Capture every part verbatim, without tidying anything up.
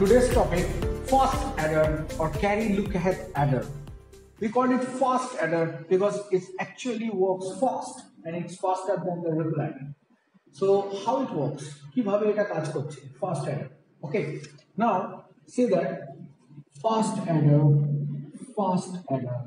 today's topic, fast adder or carry look ahead adder. We call it fast adder because it actually works fast and it's faster than the ripple adder. So how it works? কিভাবে এটা কাজ করছে? Fast adder. Okay. Now say that fast adder, fast adder,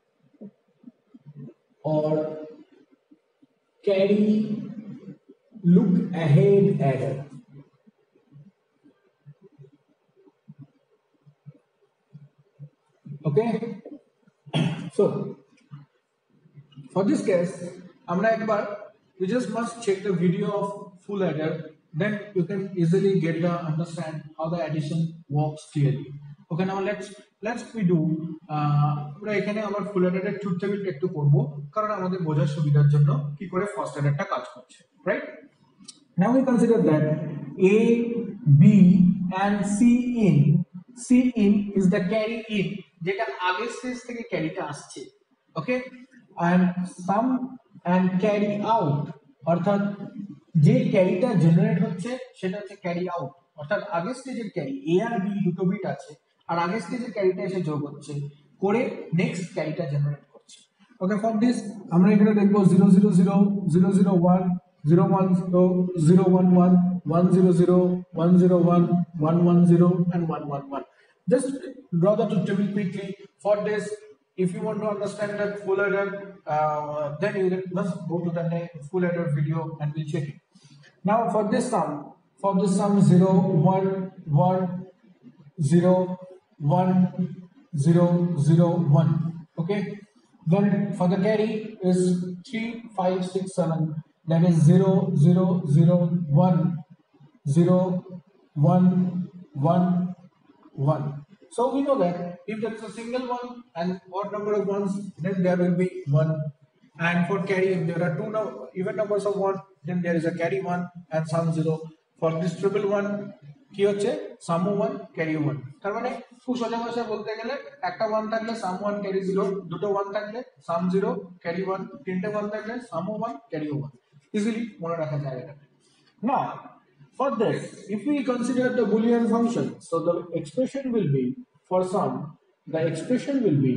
or carry look ahead adder. Okay. So for this case, আমরা একবার you just must check the video of full adder, then you can easily get the understand how the addition works clearly. Okay, now let's let's we do আমরা এখানে আমার ফুল অ্যাডারের truth টেবিলটা একটু করব কারণ আমাদের বোঝার সুবিধার জন্য কি করে ফার্স্ট অ্যাডারটা কাজ করছে, right? Now we consider that A, B and C in. C in is the carry in, যেটা আগের স্টেজ থেকে ক্যারিটা আসছে, ওকে, and sum and carry out, অর্থাৎ যে ক্যারিটা জেনারেট হচ্ছে সেটা হচ্ছে ক্যারি আউট, অর্থাৎ আগের স্টেজের ক্যারি এ আর বি দুটো বিট আছে আর আগের স্টেজের ক্যারিটা এসে যোগ হচ্ছে করে নেক্সট ক্যারিটা জেনারেট করছে। ওকে, ফর দিস আমরা এখানে দেখবো zero zero zero zero zero one zero one zero zero one one one zero zero one zero one one one zero and one one one. Just draw the truth table quickly. For this, if you want to understand that full adder, uh, then you must go to the full adder video and we'll check it. Now for this sum, for this sum zero one one zero one zero zero one. Okay. Then for the carry is three five six seven. That is zero zero zero one zero one one one. So we know that if there is a single one and odd number of ones, then there will be one. And for carry, if there are two no even numbers of one, then there is a carry one and sum zero. For this triple one, কি হচ্ছে sum one carry one. তার মানে খুব সোজা ভাষায় বলতে গেলে একটা one থাকলে sum one carry zero, দুটো one থাকলে sum zero carry one, তিনটে one থাকলে sum one carry one. Easily মনে রাখা যায় এটা। Now for this, if we consider the Boolean function, so the expression will be for sum, the expression will be,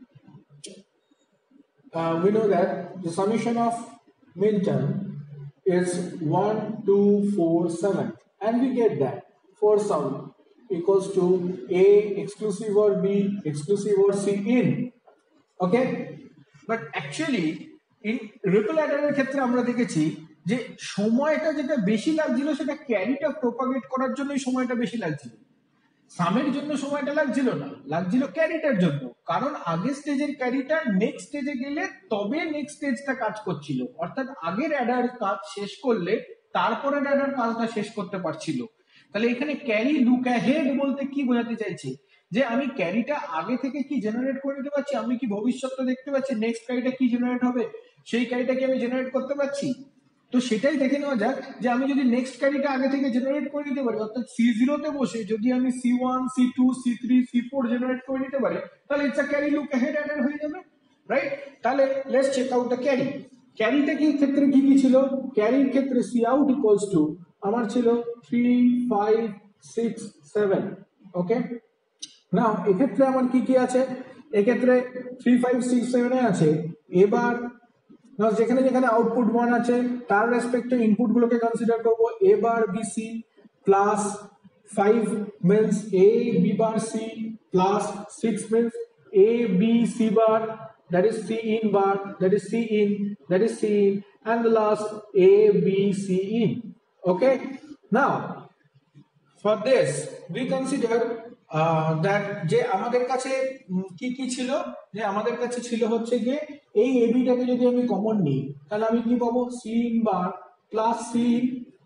uh, we know that the summation of min-term is one, two, four, seven, and we get that for sum equals to A exclusive or B exclusive or C in. Okay, but actually in ripple adder এর ক্ষেত্রে আমরা দেখেছি যে সময়টা যেটা বেশি লাগছিল সেটা ক্যারিটা প্রপাগেট করার জন্যই সময়টা বেশি লাগছিল, সামের জন্য সময়টা লাগছিল না, লাগছিল ক্যারিটার জন্য, কারণ আগের স্টেজের ক্যারিটা নেক্সট স্টেজে গেলে তবে নেক্সট স্টেজটা কাজ করছিল, অর্থাৎ আগের অ্যাডার কাজ শেষ করলে তারপরে অ্যাডার কাজটা শেষ করতে পারছিল। তাহলে এখানে ক্যারি লুক অ্যাহেড বলতে কি বোঝাতে চাইছে যে আমি ক্যারিটা আগে থেকে কি জেনারেট করে নিতে পারছি, আমি কি ভবিষ্যৎটা দেখতে পাচ্ছি নেক্সট ক্যারিটা কি জেনারেট হবে সেই ক্যারিটা কি আমি জেনারেট করতে পারছি। তো সেটাই দেখে নেওয়া যাক যে আমি যদি নেক্সট ক্যারিটা আগে থেকে জেনারেট করে নিতে পারি, অর্থাৎ সি জিরো তে বসে যদি আমি C one C two C three C four generate করে নিতে পারি তাহলে it's a carry look ahead adder হয়ে যাবে, রাইট? তাহলে let's check out the carry. ক্যারিতে কি ক্ষেত্রে কি কি ছিল? ক্যারির ক্ষেত্রে সি আউট ইকুয়ালস টু আমার ছিল three five six seven. Okay, now এক্ষেত্রে আমার কি কি আছে? এক্ষেত্রে থ্রি ফাইভ সিক্স সেভেনে আছে এবার যেখানে যেখানে আউটপুট ওয়ান আছে তার রেসপেক্টে ইনপুট গুলোকে কনসিডার করব A bar B C plus five means A B bar C plus six means A B C bar, that is c in bar, that is c in, that is c in, and the last a b c in. Okay, now for this we consider uh, that যে আমাদের কাছে কি কি ছিল, যে আমাদের কাছে ছিল হচ্ছে যে এই a b টাকে যদি আমি কমন নিই তাহলে আমি কি পাবো c in bar plus c in,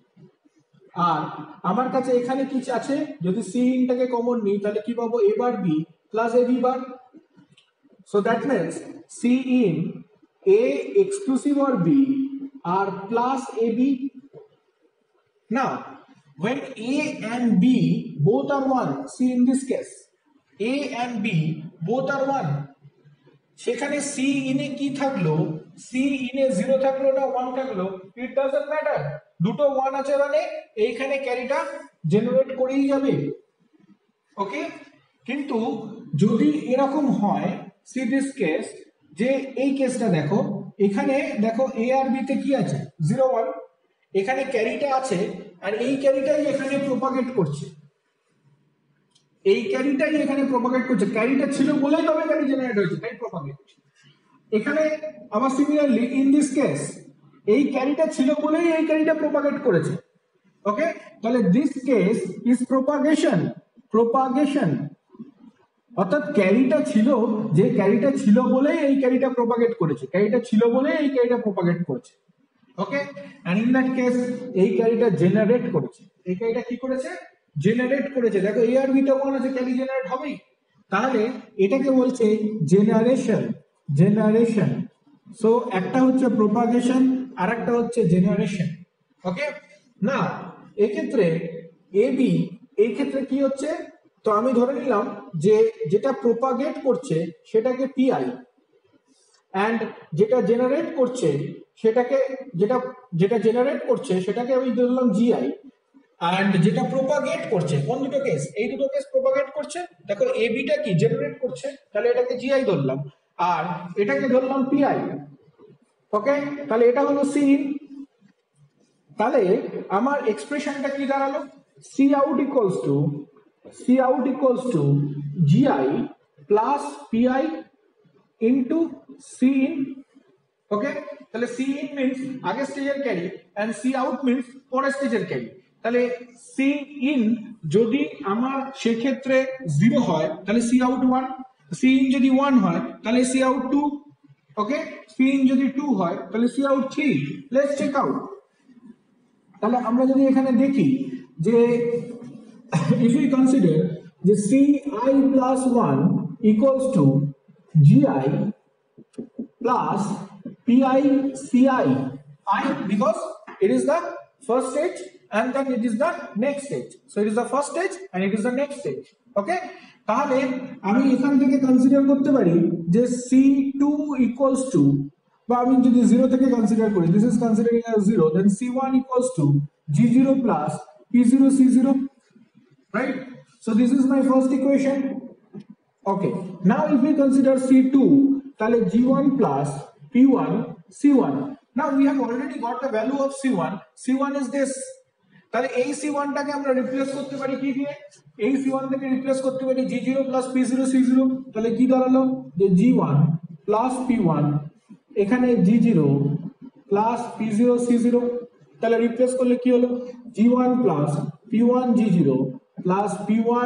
আর আমার কাছে এখানে কি আছে যদি c in টাকে কমন নিই তাহলে কি পাবো a bar b plus a b bar. So that means c in a exclusive or b are plus ab. Now when a and b both are one, see in this case a and b both are one, সেখানে c in এ কি থাকলো, c in A zero থাকলো না one থাকলো, it doesn't matter, দুটো one আছে মানে এইখানে ক্যারিটা জেনারেট করেই যাবে। ওকে, কিন্তু যদি এরকম হয় সি দিস কেস, যে এই কেসটা দেখো, এখানে দেখো এ আর বি তে কি আছে জিরো ওয়ান, এখানে ক্যারিটা আছে আর এই ক্যারিটাই এখানে প্রপাগেট করছে, এই ক্যারিটাই এখানে প্রপাগেট করছে, ক্যারিটা ছিল বলেই তবে ক্যারি জেনারেট হয়েছে, তাই প্রপাগেট। এখানে আবার সিমিলারলি ইন দিস কেস এই ক্যারিটা ছিল বলেই এই ক্যারিটা প্রপাগেট করেছে। ওকে, তাহলে this case is propagation, propagation অর্থাৎ ক্যারিটা ছিল, যে ক্যারিটা ছিল বলেই এই ক্যারিটা প্রপাগেট করেছে, ক্যারিটা ছিল বলেই এই ক্যারিটা প্রপাগেট করেছে। Okay, and in that case এই ক্যারিটা জেনারেট করেছে, এই ক্যারিটা কি করেছে জেনারেট করেছে। দেখো এ আর বিটা ওয়ান আছে, ক্যারি জেনারেট হবেই, তাহলে এটাকে বলছে জেনারেশন, জেনারেশন। সো একটা হচ্ছে প্রপাগেশন আর একটা হচ্ছে জেনারেশন। ওকে, না এক্ষেত্রে এ বি, এই ক্ষেত্রে কি হচ্ছে, তো আমি ধরে নিলাম যে যেটা প্রপাগেট করছে সেটাকে পিআই, অ্যান্ড যেটা জেনারেট করছে সেটাকে, যেটা যেটা জেনারেট করছে সেটাকে আমি ধরলাম জিআই, অ্যান্ড যেটা প্রপাগেট করছে, কোন দুটো কেস, এই দুটো কেস প্রপাগেট করছে, দেখো এ বিটা কি জেনারেট করছে, তাহলে এটাকে জিআই ধরলাম আর এটাকে ধরলাম পিআই। ওকে, তাহলে এটা হলো সি ইন, তাহলে আমার এক্সপ্রেশনটা কি দাঁড়ালো, C out equals to, C out equals to GI plus PI into C in. Okay, তাহলে সি ইন মিনস আগের স্টেজের carry and C out means পরের স্টেজের ক্যারি। তাহলে সি ইন যদি আমার সেক্ষেত্রে জিরো হয় তাহলে C out one, C in যদি ওয়ান হয় তাহলে C out two, okay, C in যদি টু হয় তাহলে C out three. Let's check out. তাহলে আমরা যদি এখানে দেখি যে if we consider the ci plus one equals to gi plus pi ci, I because it is the first stage and then it is the next stage, so it is the first stage and it is the next stage. Okay, তাহলে আমি এখান থেকে consider করতে পারি যে C two equals to, বা আমি যদি জিরো থেকে কনসিডার করি, this is considering as zero, then C one equals to G zero plus P zero C zero, right? So this is my first equation. Okay, now if we consider C two, তাহলে G one plus P one C one. Now we have already got the value of C one. C one is this. তাহলে এই C one টাকে আমরা replace করতে পারি কি দিয়ে, এই সি ওয়ান থেকে রিপ্লেস করতে পারি G zero plus P zero C zero. তাহলে কি দাঁড়ালো যে G one plus P one, এখানে G zero plus P zero C zero. তাহলে রিপ্লেস করলে কি হলো, G one plus P one G zero plus P one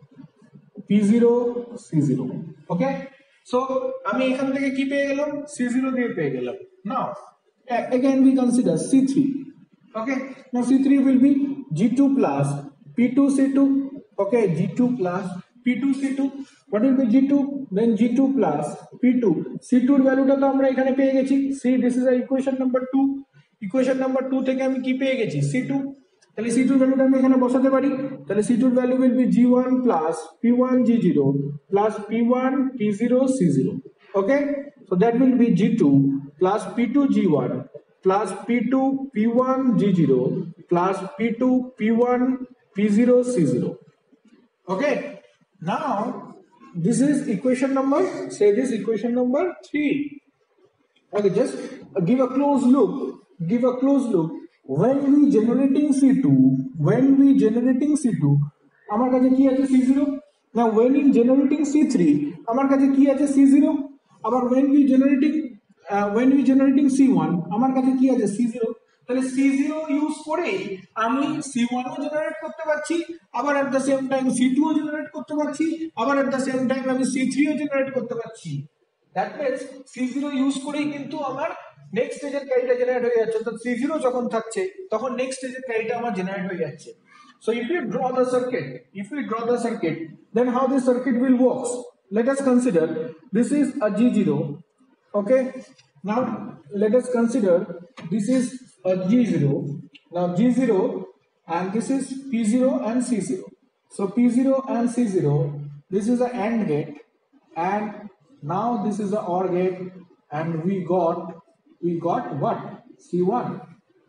P zero C zero. Okay, so আমি এখান থেকে কি পেয়ে গেলাম, সি জিরো দিয়ে পেয়ে গেলাম। Now again we consider C three. Okay, now C three will be G two plus P two C two. Okay, G two plus P two C two. What will be G two? Then G two plus P two. C two এর ভ্যালুটা তো আমরা এখানে পেয়ে গেছি। See, this is a equation number two. Equation number two থেকে আমি কি পেয়ে গেছি, সি টু। তাহলে সি টু এর ভ্যালুটা আমি এখানে বসাতে পারি। তাহলে সি টু এর value will be G one plus P one G zero plus P one P zero C zero. Okay, so that will be G two plus P two G one plus P two P one G zero plus P two P one P zero C zero. Okay, now this is equation number, say this equation number three. Okay, just give a close look, give a close look. When we generating C two, when we generating C two, আমার কাছে কি আছে C zero. Now when in generating C three, আমার কাছে কি আছে C zero. আবার when we generating uh, when we generating C one, আমার কাছে কি আছে সি জিরো. তাহলে সি জিরো ইউজ করে আমি সি ওয়ান ও জেনারেট করতে পারছি, আবার at the same time C two ও জেনারেট করতে পারছি, আবার এট দ্য সেম টাইম আমি সি থ্রি ও জেনারেট করতে পারছি। That means C zero use করেই কিন্তু আমার নেক্সট স্টেজের ক্যারিটা জেনারেট হয়ে যাচ্ছে। অর্থাৎ সি জিরো যখন থাকছে তখন নেক্সট স্টেজের ক্যারিটা আমার জেনারেট হয়ে যাচ্ছে। So if you draw the circuit, if we draw the circuit, then how this circuit will work? Let us consider this is a G zero. Okay, now let us consider this is a G zero. Now G zero and this is P zero and C zero. So P zero and C zero, this is the AND gate, and now this is the OR gate, and we got we got what, C one.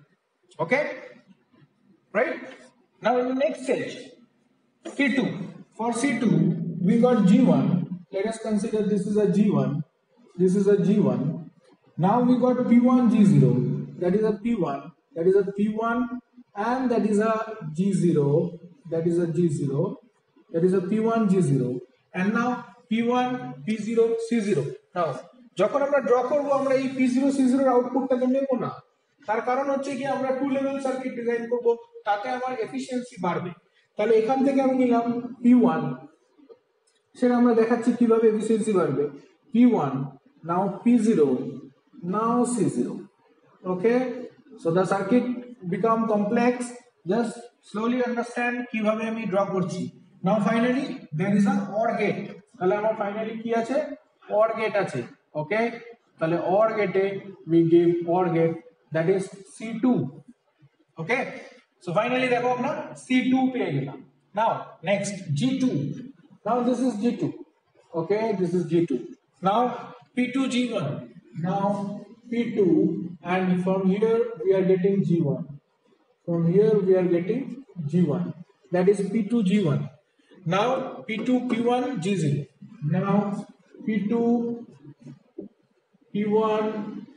Okay, right? Now in the next stage, C two. For C two, we got G one. Let us consider this is a G one. This is a G one. Now we got P one G zero. That is a P one. That is a P one, and that is a G zero. That is a G zero. That is a P one G zero. And now P one P zero C zero. Now, যখন আমরা draw করব আমরা এই P zero C zero এর আউটপুটটাকে নেব না। তার কারণ হচ্ছে কি আমরা টু লেভেল সার্কিট ডিজাইন করব, তাতে আমার এফিশিয়েন্সি বাড়বে। তাহলে এখান থেকে আমি নিলাম P one, সেটা আমরা দেখাচ্ছি কিভাবে এফিশিয়েন্সি বাড়বে। P one, now P zero, now C zero. Okay, so the circuit become complex. Just slowly understand কিভাবে আমি ড্র করছি। Now finally there is an OR gate. তাহলে আমার ফাইনালি কি আছে? OR gate আছে। Okay, তাহলে OR gate we give OR gate, that is C two. Okay, so finally দেখো আমরা C two পেয়ে গেলাম। Now next G two. Now this is G two. Okay, this is G two. Now P two G one. Now P two, and from here we are getting G one. From here we are getting G one. That is P two G one. Now P two P one G zero. Now P two P one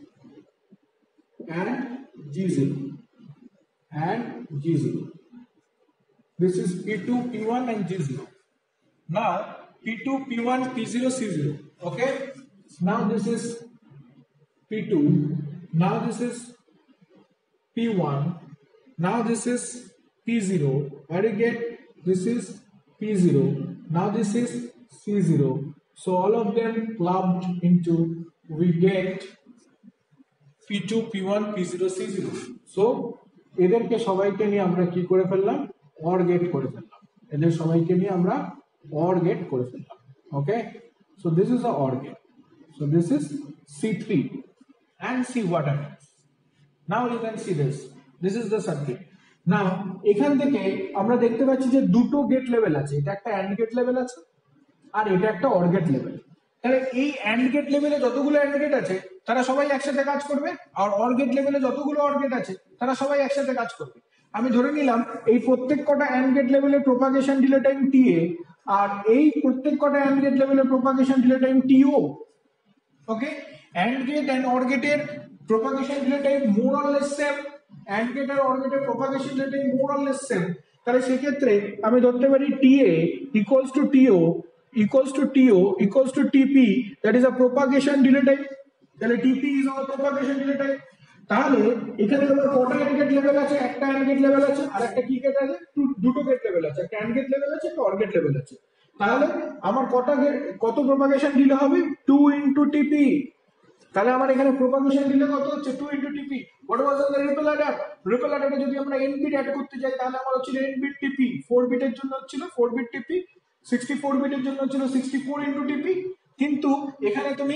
and G zero and G zero. This is P two P one and G zero. Now P two P one P zero C zero. Okay, now this is P two. Now this is P one. Now this is P zero. What do you get? This is P zero. Now this is C zero. So all of them clubbed into, we get P two P one P zero C zero. So এদেরকে সবাইকে নিয়ে আমরা কি করে ফেললাম? OR gate করে ফেললাম। এদের সবাইকে নিয়ে আমরা OR gate করে ফেললাম। Okay, so this is the OR gate. So this is C three, and see what happens. Now you can see this. This is the circuit. Now এখান থেকে আমরা দেখতে পাচ্ছি যে দুটো গেট লেভেল আছে। এটা একটা AND গেট লেভেল আছে, আর এটা একটা OR গেট লেভেল। তাহলে এই AND গেট লেভেলে যতগুলো AND গেট আছে তারা সবাই একসাথে কাজ করবে, আর OR গেট লেভেলে যতগুলো OR গেট আছে তারা সবাই একসাথে কাজ করবে। আমি ধরে নিলাম এই প্রত্যেক কটা AND গেট লেভেলের propagation delay time T A, আর এই প্রত্যেক কটা AND গেট লেভেলের propagation delay time T O. Okay, AND gate and OR গেটের propagation delay time more or less same, AND gate আর OR গেটের propagation delay time more or less same. তাহলে সেক্ষেত্রে আমি ধরতে পারি T A equals to T O equals to T O equals to T P, that is a propagation delay time. তাহলে T P is our propagation delay time. তাহলে এখানে আমার কটা AND গেট লেভেল আছে? একটা AND গেট লেভেল আছে, আর একটা কি গেট আছে? দুটো গেট লেভেল আছে, একটা AND গেট লেভেল আছে, একটা OR গেট লেভেল আছে। তাহলে আমার কটা গেট, কত প্রপাগেশন ডিলে হবে? Two into T P। তাহলে আমার এখানে প্রপাগেশন ডিলে কত হচ্ছে? Two into T P। What was the ripple adder? Ripple অ্যাডারে যদি আমরা n বিট অ্যাড করতে যাই তাহলে আমার হচ্ছে n bit T P, four বিটের জন্য হচ্ছিল four bit T P, sixty four বিটের জন্য ছিল sixty four into T P। কিন্তু এখানে তুমি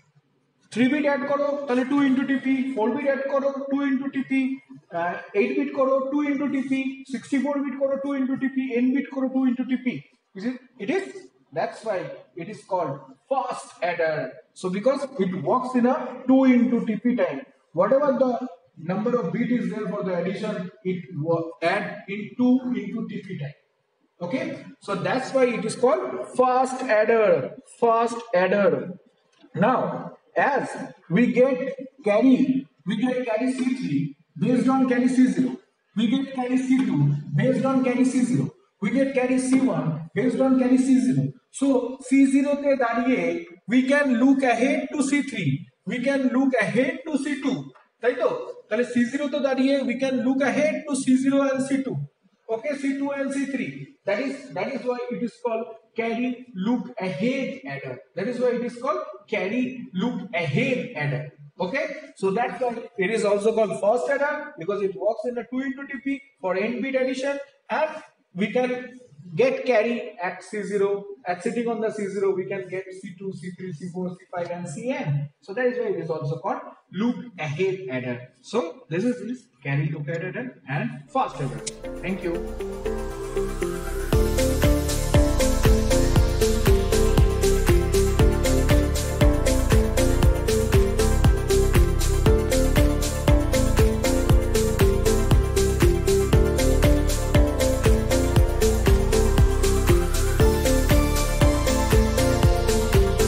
থ্রি বিট অ্যাড করো তাহলে two into T P, four bit add করো two into T P, eight bit করো two into T P, sixty four bit করো two into T P, n bit করো two into T P। Is it? It is. That's why it is called fast adder. So because it works in a two into T P time, whatever the number of bit is there for the addition, it will add in two into T P time. Okay, so that's why it is called fast adder. Fast adder. Now, as we get carry, we get carry C three based on carry C zero. We get carry C two based on carry C zero. We get carry C one based on carry C zero. So C zero te dariye we can look ahead to C three. We can look ahead to C two. তাই তো? তাহলে C zero te dariye we can look ahead to C zero and C two. Okay, C two and C three. That is that is why it is called carry look ahead adder. That is why it is called carry look ahead adder. Okay, so that's why it is also called fast adder, because it works in a two into T P for n bit addition, and we can get carry at C zero. At sitting on the C zero, we can get C two, C three, C four, C five, and C n. So that is why it is also called look ahead adder. So this is this carry look ahead adder and fast adder. Thank you.